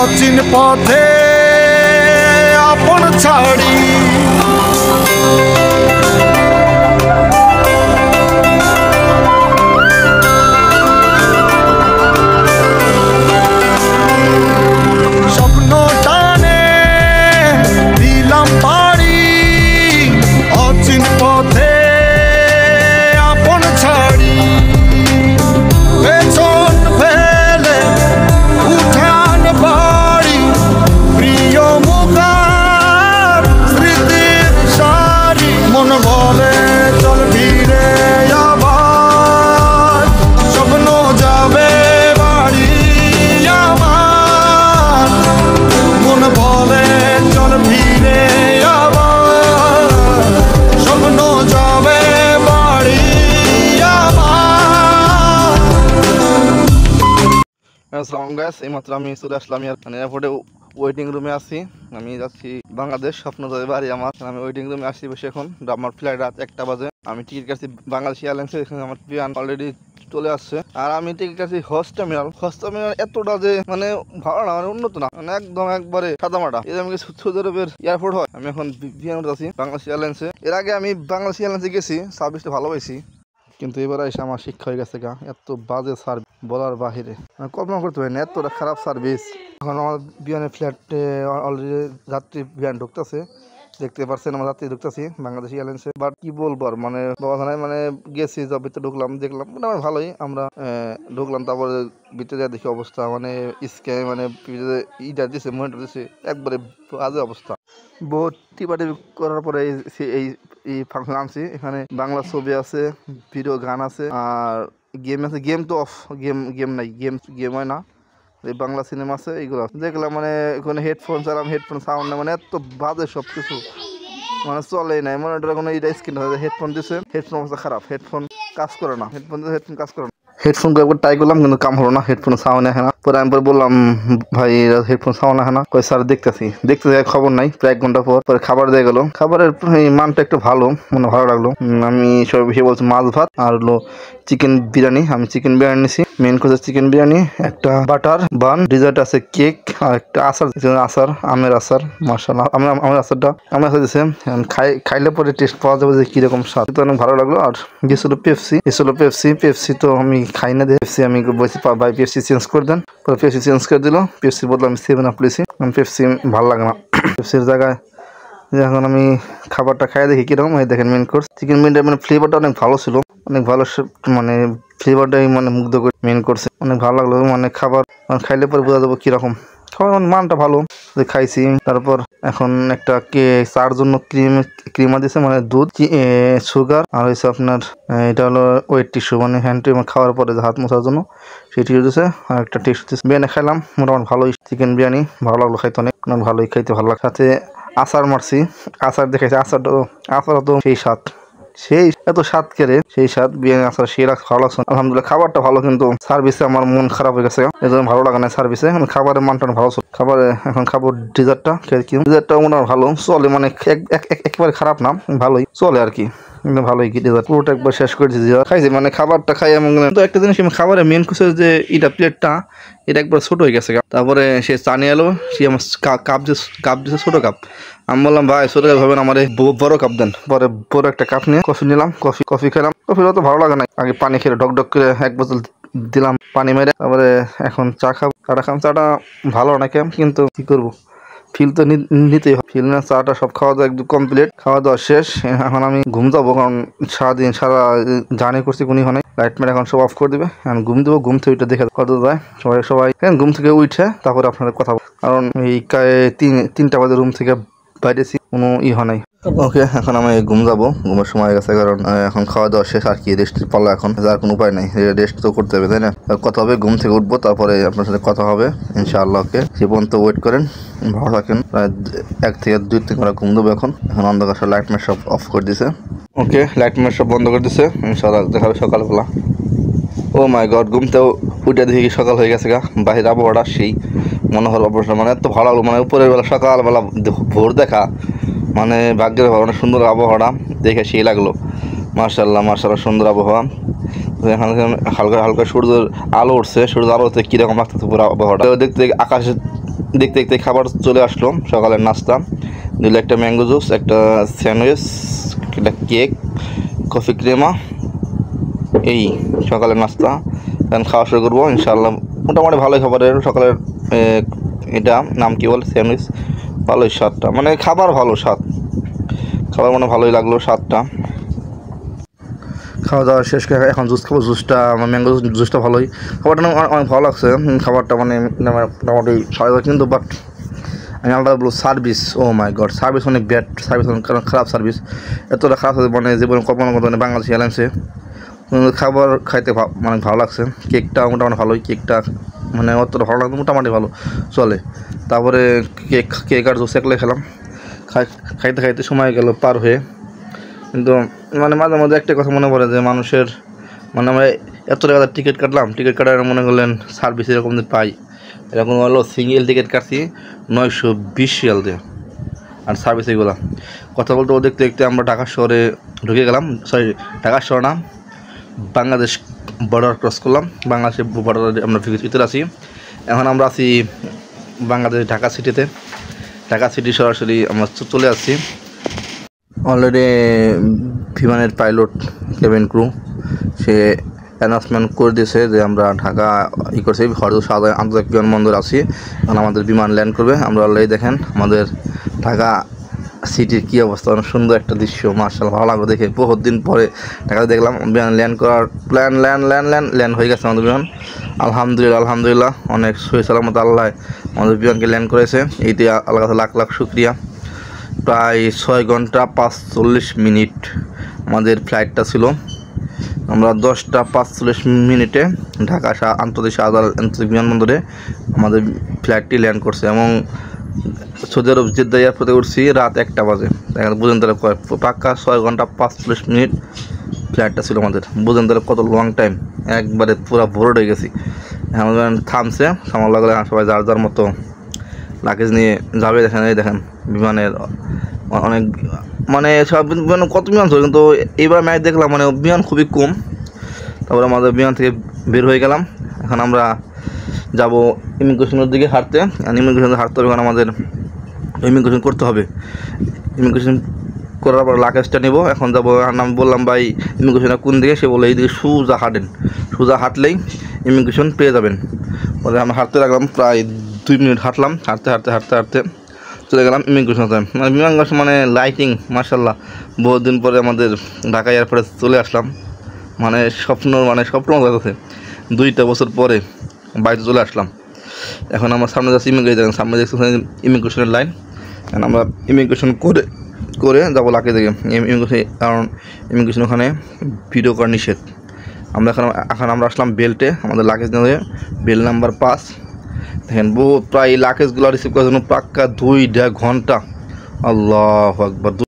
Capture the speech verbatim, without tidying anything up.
অচিন পথে আপন ছাড়ি স্বপ্ন টানে দিলাম পাড়ি অচিন পথে আপন ছাড়ি পেছন ফেলে উঠান বাড়ি প্রিয় মুখার স্মৃতির সারি মন বলে চল ফিরে আবার স্বপ্ন যাবে বাড়ি আমার মন বলে চল ফিরে আবার স্বপ্ন যাবে বাড়ি আমার। আসসালামু গাইস, এইমাত্র আমি চলে আসলাম এয়ারপোর্টে ওয়েটিং রুমে আছি। আমি যাচ্ছি বাংলাদেশ, স্বপ্ন যাবে বাড়ি আমার। আমি ওয়েটিং রুমে আসছি বসে। এখন আমার ফ্লাইট রাত একটা বাজে। আমি টিকিট কাটছি বাংলাদেশ এয়ারলাইন্সে। এখানে আমার প্লেন অলরেডি চলে আসছে। আর আমি টিকিট কাটছি হজ টার্মিনাল। হজ টার্মিনাল এতটা যে মানে ভালো না, মানে উন্নত না, মানে একদম একবারে সাদামাটা। এর আমি সৌদি আরবের এয়ারপোর্ট হয়। আমি এখন বিমানে আছি বাংলাদেশ এয়ারলাইন্সে। এর আগে আমি বাংলাদেশ এয়ারলাইন্সে গেছি, সার্ভিসটা ভালো পাইছি। কিন্তু এবার এসে আমার শিক্ষা হয়ে গেছে গা, এত বাজে সার্ভিস বলার বাহিরে, কল্পনা করতে পারি না এতটা খারাপ সার্ভিস। এখন আমার বিমানের ফ্লাইটে অলরেডি যাত্রী বিমান ঢুকতেছে, দেখতে পাচ্ছেন আমার যাত্রী ঢুকতেছি বাংলাদেশ এয়ারলাইন্সে। বাট কি বলবো আর, মানে বাবা মানে গেছি যা ভিতরে ঢুকলাম, দেখলাম মোটামুটি ভালোই। আমরা ঢুকলাম, তারপরে ভিতরে দেখি অবস্থা মানে স্ক্যান মানে ইটা দিছে, মনিটর দিছে, একবারে বাজে অবস্থা। বহুত টিপাটি করার পরে এই এই ফাংশন আনছি। এখানে বাংলা ছবি আছে, ভিডিও গান আছে, আর গেম আছে। গেম তো অফ, গেম গেম নাই, গেম গেম হয় না। এই বাংলা সিনেমা আছে, এইগুলো দেখলাম। মানে এখানে হেডফোন চালাম, হেডফোন সাউন্ড না, মানে এত বাজে সব কিছু, মানে চলে নাই। মনিটর কোনো এটা স্ক্রিন হেডফোন দিছে, হেডফোন অবস্থা খারাপ, হেডফোন কাজ করে না, হেডফোন দিতে হেডফোন কাজ করে না। হেডফোন একবার ট্রাই করলাম কিন্তু কাম হলো না, হেডফোন সাউন্ড আসে না। পরে আমি পরে বললাম ভাই হেডফোন সাউন্ড আসে না, কই স্যার দেখতেছি দেখতে যাই, খবর নাই। প্রায় এক ঘন্টা পর পরে খাবার দিয়ে গেল। খাবারের মানটা একটু ভালো, মানে ভালো লাগলো। আমি সব বেশি বলছি মাছ ভাত আর হলো চিকেন বিরিয়ানি। আমি চিকেন বিরিয়ানি নিছি, মেন কোর্সে চিকেন বিরিয়ানি, একটা বাটার বান, ডিজার্ট আছে কেক, আর একটা আচার, আচার আমের আচার। মাশাআল্লাহ আমের আমের আচারটা আমের আচার দিছে। খাই খাইলে পরে টেস্ট পাওয়া যাবে যে কিরকম স্বাদ, তো অনেক ভালো লাগলো। আর গেছিল পেপসি, গেছিল পেপসি পেপসি তো আমি খাই না, পেপসি আমি বলছি ভাই পেপসি চেঞ্জ করে দেন। পরে পেপসি চেঞ্জ করে দিল, পেপসির বদলে আমি সেভেন আপ লিছি। পেপসি ভালো লাগে না পেপসির জায়গায়। এখন আমি খাবারটা খাই দেখি কিরকম। এই দেখেন মেন কোর্স চিকেন বিরিয়ানি, মানে ফ্লেভারটা অনেক ভালো ছিল, অনেক ভালো, মানে ফ্লেভারটাই মানে মুগ্ধ করে। মেন কোর্সে অনেক ভালো লাগলো, মানে খাবার খাইলে পরে বোঝা যাবো কিরকম খাবার, মানটা ভালো খাইছি। তারপর এখন একটা কে চার জন্য ক্রিম ক্রিমা দিছে, মানে দুধ, সুগার, আর হয়েছে আপনার এটা হলো ওয়েট টিস্যু, মানে হ্যান্ড টিস্যু খাওয়ার পরে হাত মোছার জন্য সেই টিস্যু দিছে। আর একটা টিস্যু দিচ্ছে। বিরিয়ানি খাইলাম মোটামুটি ভালোই, চিকেন বিরিয়ানি ভালো লাগলো খাইতে, অনেক ভালোই খাইতে ভালো লাগে। সাথে আচার মারছি, আচার দেখাইছে। আচারটা আচারটা তো সেই স্বাদ, সেই এত স্বাদ কেড়ে সেই স্বাদ বিরিয়ানি আচার সেই ভালো লাগছে। আলহামদুলিল্লাহ খাবারটা ভালো, কিন্তু সার্ভিসে আমার মন খারাপ হয়ে গেছে, এই জন্য ভালো লাগে না সার্ভিসে। খাবারের মানটা ভালো ছিল। খাবারে এখন খাবো ডিজার্টটা, ডিজার্টটা মোটামুটি ভালো চলে, মানে একেবারে খারাপ না, ভালোই চলে আর কি, ভালোই কি ডিজার্ট পুরোটা একবার শেষ করে দিয়েছি খাইছি। মানে খাবারটা খাই এমন তো একটা জিনিস, খাবারের মেন কোর্সের যে এটা প্লেটটা এটা একবার ছোট হয়ে গেছে। তারপরে সে চা নিয়ে এলো, সে আমার কাপ যে কাপ দিচ্ছে ছোট কাপ। আমি বললাম ভাই ছোট কাপ হবে না, আমার বড় কাপ দেন। পরে বড় একটা কাপ নিয়ে কফি নিলাম, কফি কফি খেলাম। কফি অত ভালো লাগে না, আগে পানি খেলে ডক ডক করে এক বোতল দিলাম পানি মেরে। তারপরে এখন চা খাবো, চাটা খাম। চাটা ভালো না কেমন, কিন্তু কি করবো, ফিল তো নিতেই হয়। ফিল না, চাটা সব খাওয়া দাওয়া একদম কমপ্লিট, খাওয়া দাওয়া শেষ। এখন আমি ঘুম যাবো, কারণ সারাদিন সারা জার্নি করছি কোনি হয়। লাইট মেরে এখন সব অফ করে দিবে, এখন ঘুম দেবো। ঘুম থেকে উঠে দেখে কত যায় সবাই সবাই ঘুম থেকে উঠে তারপরে আপনাদের কথা, কারণ এই তিন তিনটা বাজে রুম থেকে বাইরেছি, কোনো ই হয় নাই। ওকে, এখন আমি ঘুম যাবো, ঘুমের সময় গেছে, কারণ এখন খাওয়া দাওয়া শেষ আর কি, রেস্টের পাল্লা এখন, আর কোনো উপায় নাই, রেস্ট তো করতে হবে তাই না। কথা হবে, ঘুম থেকে উঠবো, তারপরে আপনার সাথে কথা হবে ইনশাআল্লাহ। ওকে, সে পর্যন্ত ওয়েট করেন, ভালো থাকেন। প্রায় এক থেকে দুই তিন ঘন্টা ঘুম দেবো এখন। এখন অন্ধকার সব লাইট ম্যাট সব অফ করে দিছে। ওকে, লাইট ম্যাট সব বন্ধ করে দিছে, ইনশাআল্লাহ দেখা হবে সকালবেলা। ও মাই গড, ঘুমতেও উঠে দেখি সকাল হয়ে গেছে গা। বাহির আবহাওয়াটা সেই মনোহর অবস্থা, মানে এত ভালো লাগলো, মানে উপরের বেলা সকালবেলা ভোর দেখা, মানে ভাগ্যের অনেক সুন্দর আবহাওয়াটা দেখে সেই লাগলো। মার্শাল্লাহ মার্শাল্লাহ সুন্দর আবহাওয়া। এখানে হালকা হালকা সূর্যের আলো উঠছে, সূর্যের আলোতে কীরকম লাগতেছে পুরো আবহাওয়াটা দেখতে। আকাশে দেখতে দেখতে খাবার চলে আসলো, সকালের নাস্তা দিল একটা ম্যাঙ্গো জুস, একটা স্যান্ডউইচ, একটা কেক, কফি ক্রেমা, এই সকালের নাস্তা। এখন খাওয়া শুরু করবো ইনশাআল্লাহ। মোটামুটি ভালোই খাবারের সকালের এটা নাম কি বলে স্যান্ডউইচ, ভালোই স্বাদটা, মানে খাবার ভালো স্বাদ, খাবার মানে ভালোই লাগলো স্বাদটা। খাওয়া দাওয়া শেষ করে এখন জুস খাবো, জুসটা আমার ম্যাঙ্গো জুসটা ভালোই, খাবারটা অনেক ভালো লাগছে খাবারটা, মানে মোটামুটি সাড়ে কিন্তু বাট আমি আলাদা বলবো service, oh my god service অনেক ব্যাড সার্ভিস, কারণ খারাপ সার্ভিস, এতটা খারাপ মানে জীবনে কল্পনা করতে মানে বাংলাদেশ এয়ারলাইন্সে খাবার খাইতে মানে ভালো লাগছে। কেকটা মোটামুটি ভালোই, কেকটা মানে অতটা ভালো লাগতো, মোটামুটি ভালো চলে। তারপরে কেক কেক আর জুস একলে খেলাম, খাই খাইতে খাইতে সময় গেল পার হয়ে। কিন্তু মানে মাঝে মাঝে একটা কথা মনে পড়ে যে মানুষের মানে আমরা এত টাকা টিকিট কাটলাম, টিকিট কাটার মনে করলেন সার্ভিস এরকম পাই, এরকম হলো সিঙ্গেল টিকিট কাটছি নয়শো বিশ রিয়াল দিয়ে, আর সার্ভিস এগুলো কথা বলতে ও দেখতে দেখতে আমরা ঢাকা শহরে ঢুকে গেলাম, সরি ঢাকা শহর না বাংলাদেশ বর্ডার ক্রস করলাম, বাংলাদেশের বর্ডারে আমরা ভিতরে আছি। এখন আমরা আছি বাংলাদেশ ঢাকা সিটিতে, ঢাকা সিটি সরাসরি আমরা চলে আসছি। অলরেডি বিমানের পাইলট কেবিন ক্রু সে অ্যানাউন্সমেন্ট করে দিয়েছে যে আমরা ঢাকা ই করছি হরজত শাহজালাল আন্তর্জাতিক বিমানবন্দর আছি, এখন আমাদের বিমান ল্যান্ড করবে। আমরা অলরেডি দেখেন আমাদের ঢাকা সিটির কী অবস্থা, অনেক সুন্দর একটা দৃশ্য, মার্শাল ভালো লাগবে দেখে, বহুত দিন পরে ঢাকাতে দেখলাম বিমান ল্যান্ড করার plan, land land land land হয়ে গেছে আমাদের বিমান, আলহামদুলিল্লাহ আলহামদুলিল্লাহ অনেক সহি সালামত আল্লাহ আমাদের বিমানকে ল্যান্ড করেছে, এইটি আল্লাহ কাছে লাখ লাখ শুক্রিয়া। প্রায় ছয় ঘন্টা পাঁচচল্লিশ মিনিট আমাদের ফ্লাইটটা ছিল, আমরা দশটা পাঁচচল্লিশ মিনিটে ঢাকা আন্তর্জাতিক শাহজালাল আন্তর্জাতিক বিমানবন্দরে আমাদের ফ্লাইটটি ল্যান্ড করছে, এবং সৌদি আরব জেদ্দা এয়ারপোর্টে উঠছি রাত একটা বাজে। বুঝেন তাহলে পাক্কা ছয় ঘন্টা পাঁচচল্লিশ মিনিট ফ্লাইটটা ছিল আমাদের, বুঝেন তাহলে কত লং টাইম, একবারে পুরো ভোরড হয়ে গেছি। আমাদের থামছে, থামার লাগলে সবাই যার যার মতো লাগেজ নিয়ে যাবে। দেখেন এই দেখেন বিমানের অনেক মানে সব বিমান কত বিমান ছিল, কিন্তু এইবার ম্যাচ দেখলাম মানে বিমান খুবই কম। তারপরে আমাদের বিমান থেকে বের হয়ে গেলাম, এখন আমরা যাব ইমিগ্রেশনের দিকে হাঁটতে, ইমিগ্রেশন হাঁটতে হবে, কারণ আমাদের ইমিগ্রেশন করতে হবে। ইমিগ্রেশন করার পর লাগেজটা নেব, এখন যাবো। আমি বললাম ভাই ইমিগ্রেশনটা কোন দিকে, সে বলে এইদিকে সোজা হাঁটেন, সোজা হাঁটলেই ইমিগ্রেশন পেয়ে যাবেন। পরে আমরা হাঁটতে লাগলাম, প্রায় দুই মিনিট হাঁটলাম, হাঁটতে হাঁটতে হাঁটতে হাঁটতে চলে গেলাম ইমিগ্রেশন টাইম। মানে বিমানবাস মানে লাইটিং মার্শাল্লাহ, বহু দিন পরে আমাদের ঢাকা এয়ারপোর্টে চলে আসলাম, মানে স্বপ্ন মানে স্বপ্ন আছে, দুইটা বছর পরে বাড়িতে চলে আসলাম। এখন আমার সামনে যাচ্ছি ইমিগ্রেশন, সামনে দেখছি ইমিগ্রেশনের লাইন, এখন আমরা ইমিগ্রেশন করে করে যাবো লাকে থেকে ইমিগ্রেশন, কারণ ইমিগ্রেশন ওখানে ভিডিও করা নিষেধ। আমরা এখন এখন আমরা আসলাম বেল্টে, আমাদের লাগেজ নিয়ে বেল্ট নাম্বার পাঁচ। দেখেন বহু প্রায় লাগেজগুলো রিসিভ করার জন্য পাক্কা দুই দেড় ঘন্টা, আল্লাহু আকবার।